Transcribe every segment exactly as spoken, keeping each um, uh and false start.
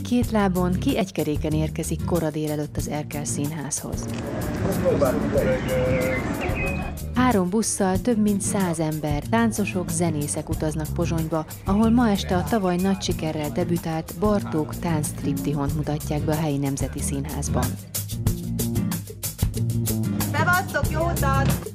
két lábon, ki egy keréken érkezik kora délelőtt az Erkel Színházhoz. Három busszal több mint száz ember, táncosok, zenészek utaznak Pozsonyba, ahol ma este a tavaly nagy sikerrel debütált Bartók tánctriptihont mutatják be a helyi Nemzeti Színházban. Szevasztok, jó utat!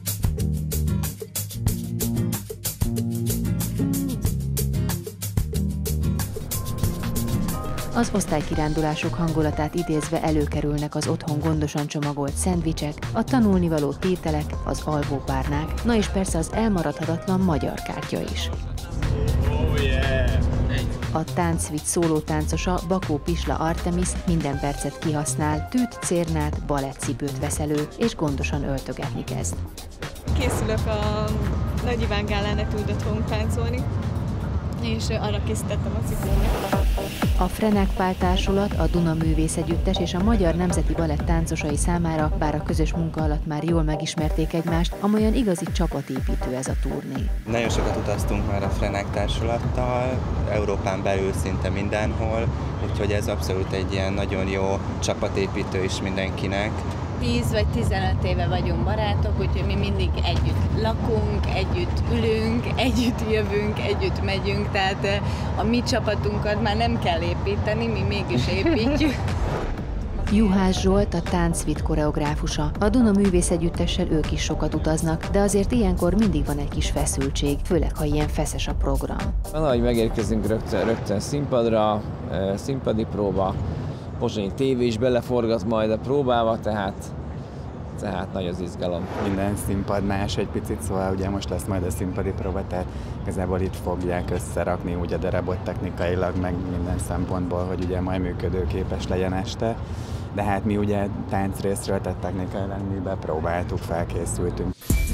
Az osztálykirándulások hangulatát idézve előkerülnek az otthon gondosan csomagolt szendvicsek, a tanulnivaló tételek, az alvópárnák, na és persze az elmaradhatatlan magyar kártya is. Oh yeah. A táncvic szólótáncosa, Bakó Pisla Artemis minden percet kihasznál, tűt, cérnát, balettcipőt vesz elő, és gondosan öltögetni kezd. Készülök a Nagy Iván Gálán etűdöt fogunk táncolni, és arra készítettem a cipőmet. A Frenák Pál Társulat, a Duna Művészegyüttes és a Magyar Nemzeti Balett táncosai számára, bár a közös munka alatt már jól megismerték egymást, amolyan igazi csapatépítő ez a turné. Nagyon sokat utaztunk már a Frenák Társulattal, Európán belül szinte mindenhol, úgyhogy ez abszolút egy ilyen nagyon jó csapatépítő is mindenkinek. tíz vagy tizenöt éve vagyunk barátok, úgyhogy mi mindig együtt lakunk, együtt ülünk, együtt jövünk, együtt megyünk, tehát a mi csapatunkat már nem kell építeni, mi mégis építjük. Juhász Zsolt a táncvic koreográfusa. A Duna Művészegyüttessel ők is sokat utaznak, de azért ilyenkor mindig van egy kis feszültség, főleg ha ilyen feszes a program. Ahogy megérkezünk rögtön, rögtön színpadra, színpadi próba, pozsonyi tévé is beleforgat majd a próbába, tehát, tehát nagy az izgalom. Minden színpad más egy picit, szóval ugye most lesz majd a színpadi próba, tehát igazából itt fogják összerakni úgy a darabot technikailag, meg minden szempontból, hogy ugye majd működőképes legyen este. De hát mi ugye táncrészről, tehát technikailag mi bepróbáltuk, felkészültünk.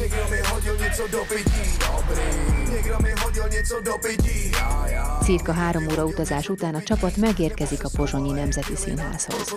Cirka három óra utazás után a csapat megérkezik a Pozsonyi Nemzeti Színházhoz.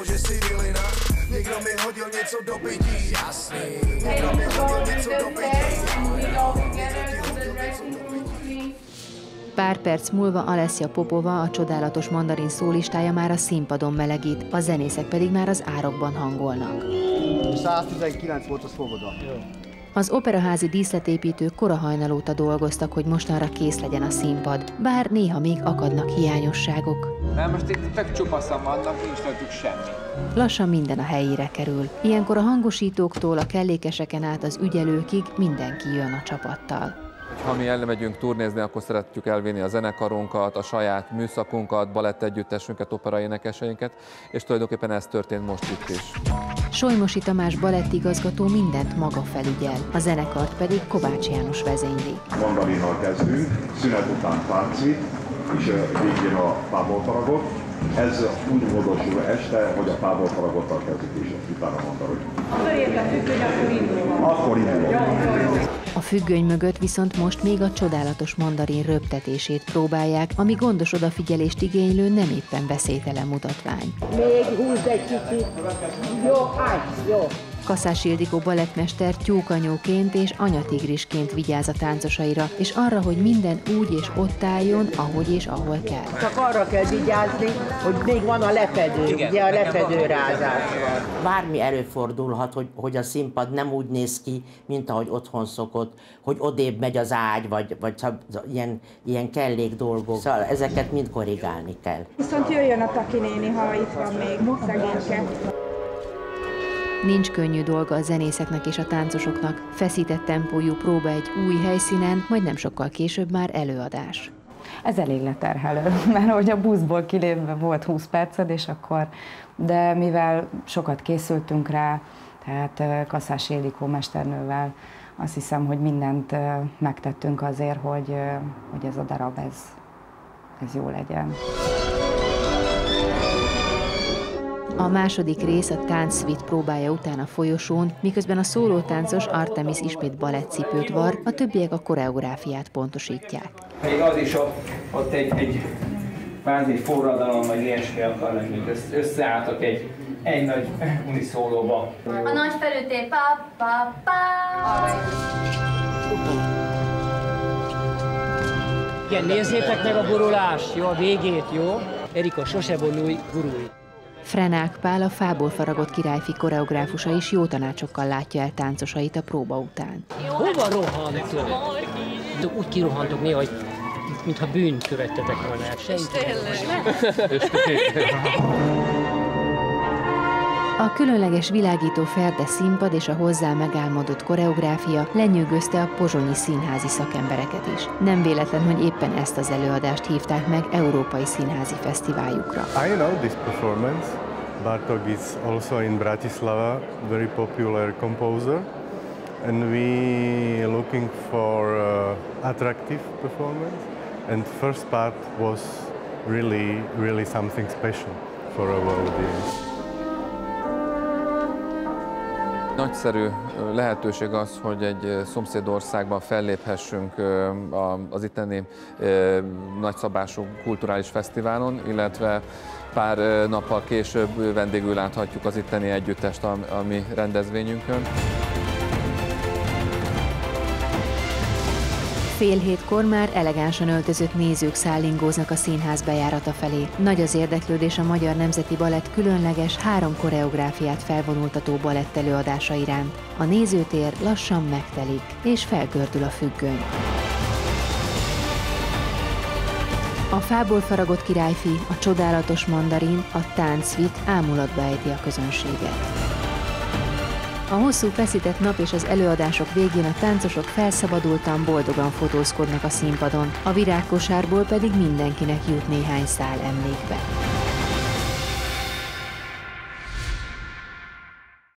Pár perc múlva Alessia Popova, a csodálatos mandarin szólistája már a színpadon melegít, a zenészek pedig már az árokban hangolnak. száztizenkilenc volt a Svoboda. Az operaházi díszletépítők korahajnal óta dolgoztak, hogy mostanra kész legyen a színpad, bár néha még akadnak hiányosságok. Nem, most itt tök csupaszan vannak, nincs rajtuk semmi. Lassan minden a helyére kerül. Ilyenkor a hangosítóktól a kellékeseken át az ügyelőkig mindenki jön a csapattal. Ha mi elmegyünk turnézni, akkor szeretjük elvinni a zenekarunkat, a saját műszakunkat, balettegyüttesünket, operaénekeseinket, és tulajdonképpen ez történt most itt is. Solymosi Tamás balettigazgató mindent maga felügyel, a zenekart pedig Kovács János vezényli. Mandarinnal kezdünk, szünet után táncvit, és végén a pábolfaragot. Ez úgy módosul este, hogy a pábolfaragottal kezdjük, és utána mandarin. Akkor ért a függöny, akkor indul. Akkor indul. A függöny mögött viszont most még a csodálatos mandarin röptetését próbálják, ami gondos odafigyelést igénylő, nem éppen beszélytelen mutatvány. Még húzd egy kicsit. Jó, állj, jó. Kaszás Ildikó balettmester tyúkanyóként és anyatigrisként vigyáz a táncosaira, és arra, hogy minden úgy és ott álljon, ahogy és ahol kell. Csak arra kell vigyázni, hogy még van a lepedő, igen, ugye a lepedőrázás van. Bármi előfordulhat, hogy, hogy a színpad nem úgy néz ki, mint ahogy otthon szokott, hogy odébb megy az ágy, vagy, vagy ilyen, ilyen kellék dolgok. Szóval ezeket mind korrigálni kell. Viszont jöjjön a Taki néni, ha itt van még, szegényke. Nincs könnyű dolga a zenészeknek és a táncosoknak. Feszített tempójú próba egy új helyszínen, majd nem sokkal később már előadás. Ez elég leterhelő, mert hogy a buszból kilépve volt húsz perced, és akkor, de mivel sokat készültünk rá, tehát Kaszás Ildikó mesternővel, azt hiszem, hogy mindent megtettünk azért, hogy, hogy ez a darab, ez, ez jó legyen. A második rész a táncvit próbája után a folyosón, miközben a szólótáncos Artemis ismét balettcipőt var, a többiek a koreográfiát pontosítják. Még az is ott, ott egy, egy kvázi forradalom, vagy ilyesmi akar lenni, összeálltak egy, egy nagy uniszólóba. A nagy felüté, pa, pa, pa. Igen, nézzétek meg a borulást, jó, a végét, jó? Erika, sose vonulj, gurulj. Frenák Pál, a fából faragott királyfi koreográfusa is jó tanácsokkal látja el táncosait a próba után. Hova rohantok? Úgy kirohantok néha, hogy mintha bűnt követtetek volna el. És tényleg. A különleges világító ferde színpad és a hozzá megálmodott koreográfia lenyűgözte a pozsonyi színházi szakembereket is. Nem véletlen, hogy éppen ezt az előadást hívták meg európai színházi fesztiváljukra. I know this performance. Bartók is also in Bratislava, very popular composer, and we looking for uh, attractive performance. And first part was really, really something special for our audience. Nagyszerű lehetőség az, hogy egy szomszédországban felléphessünk az itteni nagyszabású kulturális fesztiválon, illetve pár nappal később vendégül láthatjuk az itteni együttest a, a mi rendezvényünkön. Fél hétkor már elegánsan öltözött nézők szállingóznak a színház bejárata felé. Nagy az érdeklődés a Magyar Nemzeti Balett különleges három koreográfiát felvonultató balett előadása iránt. A nézőtér lassan megtelik, és felgördül a függöny. A fából faragott királyfi, a csodálatos mandarin, a táncvit ámulatba ejti a közönséget. A hosszú feszített nap és az előadások végén a táncosok felszabadultan, boldogan fotózkodnak a színpadon, a virágkosárból pedig mindenkinek jut néhány szál emlékbe.